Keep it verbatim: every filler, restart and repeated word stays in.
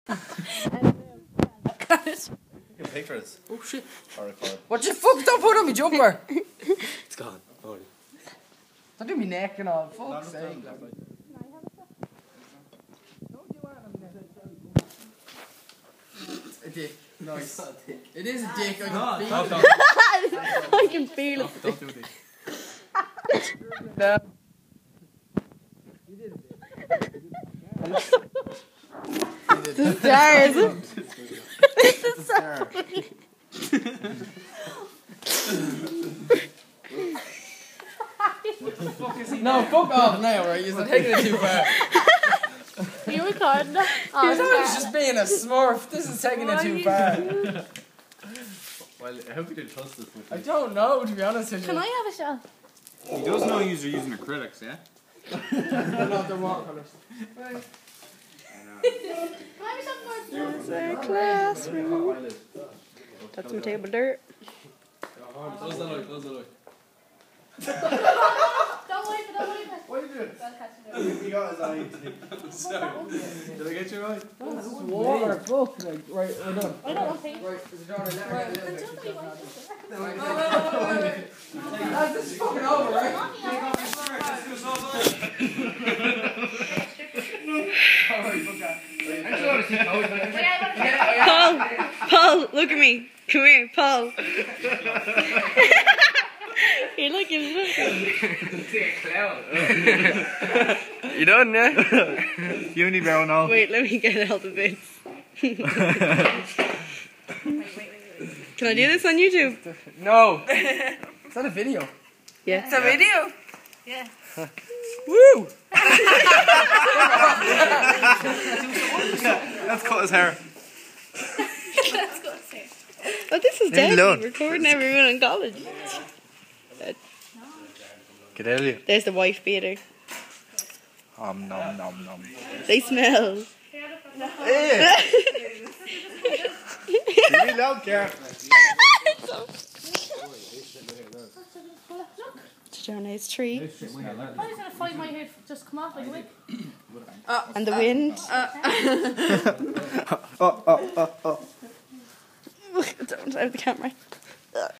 Pictures. Oh shit. Or record. What the fuck? Don't put on me jumper. It's gone. Oh. Don't do me neck and all. Fuck's sake. It's a dick. Nice. It is a dick. I can feel it. I can feel it. Don't do this. No. The stars. The star. No, fuck off now, right? You're taking it too far. Are you recording that? Oh, You're just being a smurf. This is taking it too far. Well, I hope you didn't trust this with I don't know, to be honest with you. Can I have a shot? He does know you're using acrylics, yeah? Not the watercolors. There's our classroom. That's some table dirt. Close the light, close the light. Don't wait for don't wait for What are you doing? I'll catch it. He got his eye. Sorry. Did I get you right? Water, fuck. Like, right, we're done. I don't want to. Right, is it on the left? Right. Can somebody wipe it? Lads, this is fucking over, right? Paul, Paul, look at me. Come here, Paul. You're looking, looking. You done, yeah? Unibrow now. Wait, let me get all the bits. Can I do this on YouTube? No. Is that a video? Yeah. It's a video? Yeah. Woo! Let's cut his hair. Let's go upstairs. Oh, this is Leave me dead. alone. Recording everyone in college. Get out of here. There's the wife beater. Um, nom, nom, nom. They smell. Hey! Really loud, Karen. Johnny's tree. I'm just going to find my head just come off like a wig. And the wind. Oh, oh, oh, oh. Don't have the camera.